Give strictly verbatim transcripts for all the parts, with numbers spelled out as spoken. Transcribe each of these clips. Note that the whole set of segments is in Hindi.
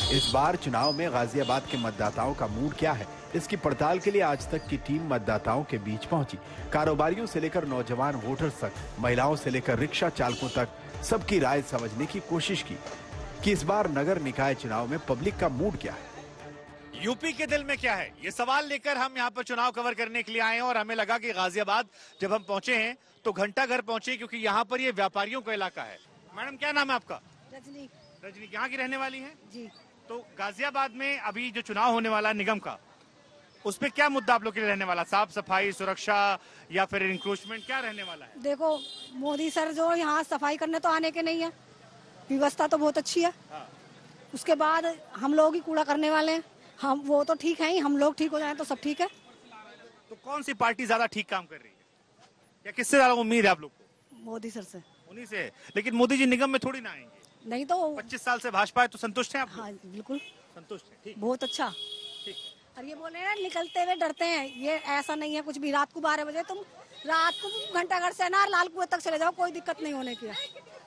इस बार चुनाव में गाजियाबाद के मतदाताओं का मूड क्या है, इसकी पड़ताल के लिए आज तक की टीम मतदाताओं के बीच पहुंची। कारोबारियों से लेकर नौजवान वोटर्स तक, महिलाओं से लेकर रिक्शा चालकों तक सबकी राय समझने की कोशिश की कि इस बार नगर निकाय चुनाव में पब्लिक का मूड क्या है। यूपी के दिल में क्या है, ये सवाल लेकर हम यहाँ पर चुनाव कवर करने के लिए आए हैं और हमें लगा कि गाजियाबाद जब हम पहुंचे हैं तो घंटा घर पहुंचे, क्योंकि यहाँ पर ये व्यापारियों का इलाका है। मैडम क्या नाम है आपका? रजनी। रजनी, यहाँ की रहने वाली हैं जी। तो गाजियाबाद में अभी जो चुनाव होने वाला है निगम का, उस पे क्या मुद्दा आप लोग के लिए रहने वाला? साफ सफाई, सुरक्षा या फिर इंक्रोचमेंट, क्या रहने वाला है? देखो मोदी सर जो यहाँ सफाई करने तो आने के नहीं है, व्यवस्था तो बहुत अच्छी है। हाँ। उसके बाद हम लोग ही कूड़ा करने वाले हैं, हम वो तो ठीक है ही, हम लोग ठीक हो जाएं तो सब ठीक है। तो कौन सी पार्टी ज्यादा ठीक काम कर रही है या किससे ज्यादा उम्मीद है आप लोग को? मोदी सर से। उन्हीं से। लेकिन मोदी जी निगम में थोड़ी ना आएंगे। नहीं तो पच्चीस साल से भाजपा है तो संतुष्ट हैं आप? हाँ बिल्कुल संतुष्ट है। ठीक, बहुत अच्छा। ठीक। और ये बोले ना निकलते हुए डरते हैं, ये ऐसा नहीं है कुछ भी। रात को बारह बजे तुम रात को घंटा घर से ना लाल कुएं तक चले जाओ, कोई दिक्कत नहीं होने की।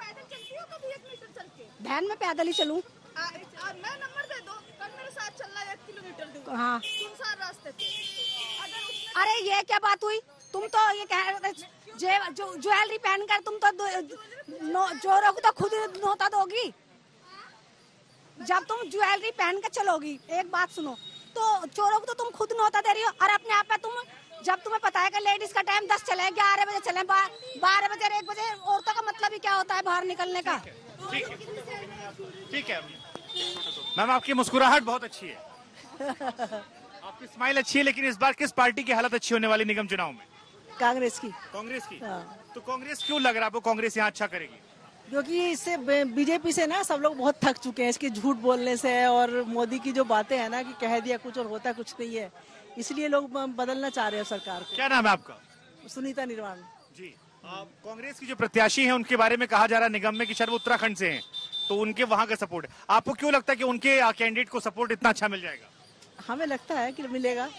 वैन में पैदल ही चलूं? मैं नंबर दे दो, कल मेरे साथ चलना है, एक किलोमीटर दूर। हाँ सुनसान रास्ते पे। अरे ये क्या बात हुई? तुम तो ये कह रहे थे जो ज्वेलरी पहन कर तुम तो चोरों को तो खुद नोता दोगी। जब तुम ज्वेलरी पहन कर चलोगी, एक बात सुनो, तो चोरों को तो तुम खुद नोता दे रही हो। और अपने आप पे तुम, जब तुम्हें पता है कि लेडीज का टाइम दस चले, ग्यारह बजे चले, बारह बजे एक बजे, औरतों का मतलब ही क्या होता है बाहर निकलने का। ठीक है, ठीक है मैम, आपकी मुस्कुराहट बहुत अच्छी है, आपकी स्माइल अच्छी है, लेकिन इस बार किस पार्टी की हालत अच्छी होने वाली निगम चुनाव में? कांग्रेस की। कांग्रेस की? हाँ। तो कांग्रेस क्यों लग रहा है आपको कांग्रेस यहाँ अच्छा करेगी? क्योंकि इससे बीजेपी से ना सब लोग बहुत थक चुके हैं, इसके झूठ बोलने से, और मोदी की जो बातें हैं ना कि कह दिया कुछ और होता कुछ नहीं है, इसलिए लोग बदलना चाह रहे हैं सरकार को। क्या नाम है आपका? सुनीता निर्वाण जी। कांग्रेस की जो प्रत्याशी हैं उनके बारे में कहा जा रहा है निगम में कि शायद वो उत्तराखंड से हैं, तो उनके वहां का सपोर्ट है। आपको क्यों लगता है कि उनके कैंडिडेट को सपोर्ट इतना अच्छा मिल जाएगा? हमें लगता है कि मिलेगा।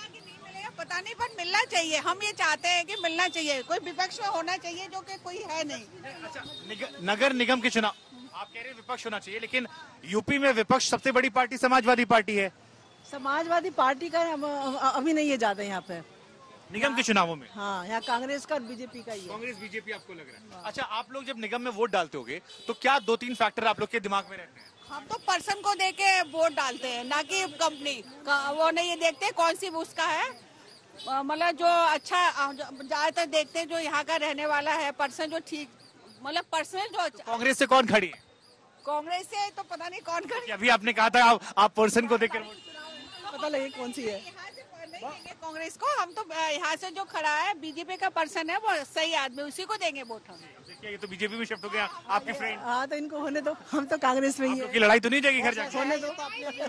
पता नहीं, पर मिलना चाहिए। हम ये चाहते हैं कि मिलना चाहिए, कोई विपक्ष में होना चाहिए, जो कि कोई है नहीं। अच्छा, निग, नगर निगम के चुनाव आप कह रहे हैं विपक्ष होना चाहिए, लेकिन यूपी में विपक्ष सबसे बड़ी पार्टी समाजवादी पार्टी है। समाजवादी पार्टी का अभी नहीं है ज्यादा यहाँ पे निगम के चुनावों में। हाँ, यहाँ कांग्रेस का और बीजेपी का ही है। कांग्रेस बीजेपी आपको लग रहा है? अच्छा, आप लोग जब निगम में वोट डालते होगे तो क्या दो तीन फैक्टर आप लोग के दिमाग में रहते हैं? हम तो पर्सन को देख के वोट डालते हैं, ना कि कंपनी। वो नहीं ये देखते कौन सी उसका है, मतलब जो अच्छा, ज्यादातर देखते हैं जो यहाँ का रहने वाला है, पर्सन जो ठीक, मतलब पर्सन जो अच्छा। कांग्रेस से कौन खड़ी है? कांग्रेस से तो पता नहीं कौन खड़ी। अभी आपने कहा था आप, आप पर्सन को देखकर पता लगे कौन सी है कांग्रेस को। हम तो यहाँ से जो खड़ा है बीजेपी का पर्सन है, वो सही आदमी, उसी को देंगे वोट हम। देखिए, ये तो बीजेपी में शिफ्ट हो गया आपके फ्रेंड। हाँ, तो इनको होने दो, हम तो कांग्रेस में ही है। लड़ाई तो नहीं जाएगी घर जाके? होने दो,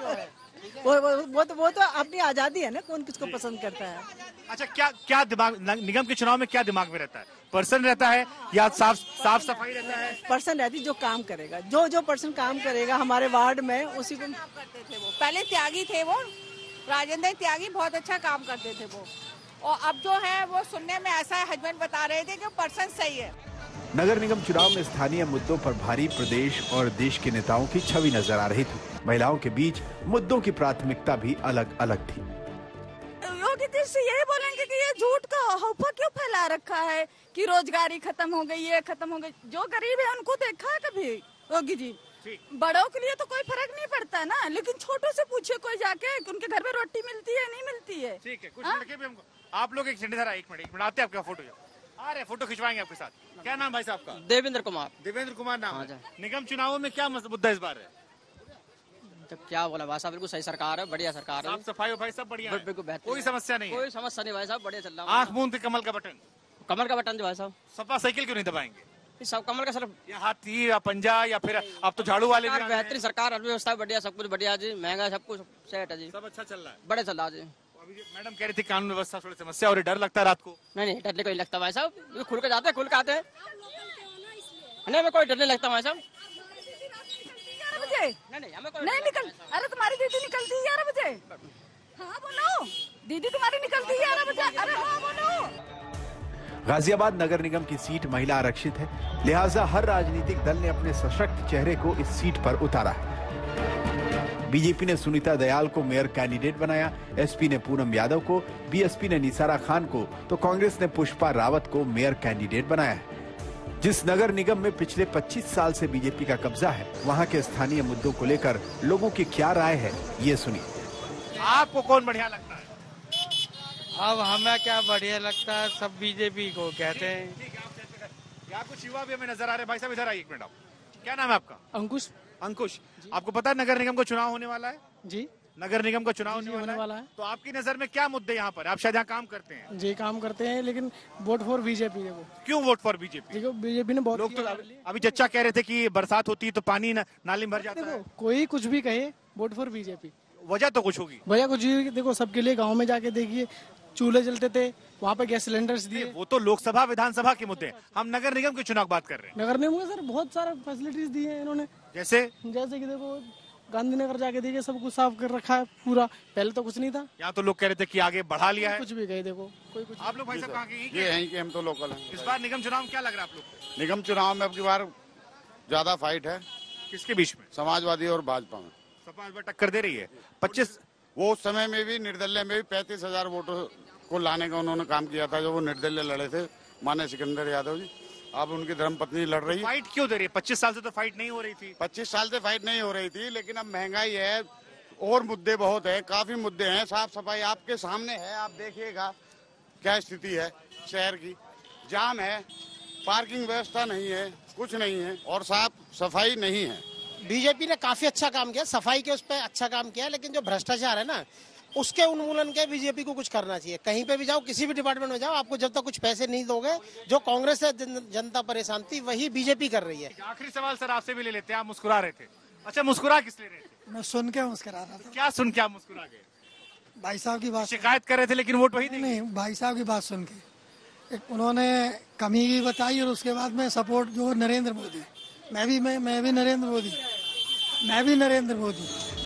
वो वो वो तो वो तो अपनी आजादी है ना, कौन किसको पसंद करता है। अच्छा, क्या क्या दिमाग निगम के चुनाव में क्या दिमाग में रहता है? पर्सन रहता है या साफ साफ सफाई रहता है? पर्सन रहती, जो काम करेगा, जो जो पर्सन काम करेगा हमारे वार्ड में, उसी को करते थे। वो पहले त्यागी थे, वो राजेंद्र त्यागी बहुत अच्छा काम करते थे वो, और अब जो है वो सुनने में ऐसा हस्बैंड बता रहे थे कि पर्सन सही है। नगर निगम चुनाव में स्थानीय मुद्दों पर भारी प्रदेश और देश के नेताओं की छवि नजर आ रही थी। महिलाओं के बीच मुद्दों की प्राथमिकता भी अलग अलग थी। योगी जी से यही बोलेंगे कि ये झूठ का अफवाह क्यों फैला रखा है कि रोजगारी खत्म हो गई, ये खत्म हो गई। जो गरीब है उनको देखा है कभी योगी जी? बड़ों के लिए तो कोई फर्क नहीं पड़ता ना, लेकिन छोटों से पूछिए कोई जाके कि उनके घर में रोटी मिलती है नहीं मिलती है। ठीक है, कुछ लड़के भी हमको, आप लोग एक सेकंड एक मिनट एक मिनट आते हैं, आपका फोटो आ रहे, फोटो खिंचवाएंगे आपके साथ। क्या नाम भाई साहब का? देवेंद्र कुमार। देवेंद्र कुमार नाम है। निगम चुनावों में क्या मुद्दा इस बार है? तो क्या बोला भाई साहब, बिल्कुल सही सरकार है, बढ़िया सरकार है, साफ सफाई भाई सब बढ़िया है, बिल्कुल बेहतर, कोई समस्या नहीं, कोई समस्या नहीं भाई साहब, बढ़िया चल रहा है। आंख मूंद के कमल का बटन, कमल का बटन जो भाई साहब। सपा साइकिल क्यों नहीं दबाएंगे? सब कमल का सिर्फ या हाथी या पंजा, या फिर अब तो झाड़ू वाले भी। बेहतरीन सरकार, अर्थव्यवस्था बढ़िया, सब कुछ बढ़िया जी, महंगा सब कुछ सेट है जी, सब अच्छा चल रहा है, बड़े चल रहा है जी। मैडम कह रही थी कानून व्यवस्था थोड़ी समस्या और डर लगता है रात को। नहीं नहीं, डरने को नहीं लगता भाई साहब, खुल के जाते खुल के आते हैं, नहीं हमें कोई डर नहीं लगता भाई साहब। नहीं नहीं हमें नहीं निकल, अरे तुम्हारी दीदी निकलती है ग्यारह बजे। हाँ बोलो, दीदी तुम्हारी निकलती है ग्यारह बजे। अरे हाँ बोलो। गाजियाबाद नगर निगम की सीट महिला आरक्षित है, लिहाजा हर राजनीतिक दल ने अपने सशक्त चेहरे को इस सीट पर उतारा है। बीजेपी ने सुनीता दयाल को मेयर कैंडिडेट बनाया, एसपी ने पूनम यादव को, बीएसपी ने निसारा खान को, तो कांग्रेस ने पुष्पा रावत को मेयर कैंडिडेट बनाया है। जिस नगर निगम में पिछले पच्चीस साल से बीजेपी का कब्जा है, वहां के स्थानीय मुद्दों को लेकर लोगों की क्या राय है, ये सुनिए। आपको कौन बढ़िया लगता है? अब हमें क्या बढ़िया लगता है, सब बीजेपी को कहते हैं। ठीक है, आप चर्चा करें। यहाँ कुछ युवा भी हमें नजर आ रहे हैं। भाई साहब इधर आइए एक मिनट। आप क्या नाम है आपका? अंकुश। अंकुश, आपको पता है नगर निगम का चुनाव होने वाला है? जी, नगर निगम का चुनाव होने, होने वाला, वाला है। है। तो आपकी नजर में क्या मुद्दे यहाँ पर? आप शायद यहाँ काम करते हैं। जी काम करते हैं, लेकिन वोट फॉर बीजेपी। देखो क्यों वोट फॉर बीजेपी? देखो बीजेपी ने बहुत लोग तो किया अभी, हमारे लिए। अभी चर्चा कह रहे थे कि बरसात होती है तो पानी न, नाली में भर जाता है। देखो कोई कुछ भी कहे, वोट फॉर बीजेपी। वजह तो कुछ होगी। भैया कुछ भी देखो, सबके लिए गाँव में जाके देखिए, चूल्हे जलते थे, वहाँ पे गैस सिलेंडर्स दिए। वो तो लोकसभा विधानसभा के मुद्दे हैं। हम नगर निगम के चुनाव की बात कर रहे हैं। नगर निगम में सर बहुत सारा फैसिलिटीज दी है इन्होंने। जैसे जैसे कि देखो गांधीनगर जाके देखिए, सब कुछ साफ कर रखा है पूरा। पहले तो कुछ नहीं था। यहाँ तो लोग कह रहे थे कि आगे बढ़ा लिया है। कुछ भी कहे देखो, कोई कुछ। आप लोग भाई साहब कहाँ के? यहीं के? ये यहीं के, हम तो लोकल हैं। इस बार निगम चुनाव में क्या लग रहा है आप लोग को? निगम चुनाव में अब की बार ज्यादा फाइट है। किसके बीच में? समाजवादी और भाजपा में। सपा इस बार टक्कर दे रही है। पच्चीस वो उस समय में भी निर्दलीय में भी पैंतीस हजार वोटों को लाने का उन्होंने काम किया था, जो वो निर्दलीय लड़े थे, माने सिकंदर यादव जी। अब उनकी धर्मपत्नी लड़ रही है। फाइट क्यों दे रही है? पच्चीस साल से तो फाइट नहीं हो रही थी। पच्चीस साल से फाइट नहीं हो रही थी, लेकिन अब महंगाई है और मुद्दे बहुत है, काफी मुद्दे हैं। साफ सफाई आपके सामने है, आप देखिएगा क्या स्थिति है शहर की। जाम है, पार्किंग व्यवस्था नहीं है, कुछ नहीं है, और साफ सफाई नहीं है। बीजेपी ने काफी अच्छा काम किया, सफाई के उस पर अच्छा काम किया, लेकिन जो भ्रष्टाचार है ना, उसके उन्मूलन के बीजेपी को कुछ करना चाहिए। कहीं पे भी जाओ, किसी भी डिपार्टमेंट में जाओ, आपको जब तक कुछ पैसे नहीं दोगे, जो कांग्रेस से जन, जनता परेशान थी, वही बीजेपी कर रही है। आखिरी सवाल सर आपसे भी ले लेते हैं। आप मुस्कुरा रहे थे। अच्छा, मुस्कुरा किस ले रहे थे? मैं सुन के मुस्कुरा रहा था। क्या सुन के आप मुस्कुरा गए? भाई साहब की बात। शिकायत कर रहे थे लेकिन वोट वही नहीं, नहीं, भाई साहब की बात सुन के एक उन्होंने कमी भी बताई, और उसके बाद में सपोर्ट जो नरेंद्र मोदी, मैं भी मैं मैं भी नरेंद्र मोदी मैं भी नरेंद्र मोदी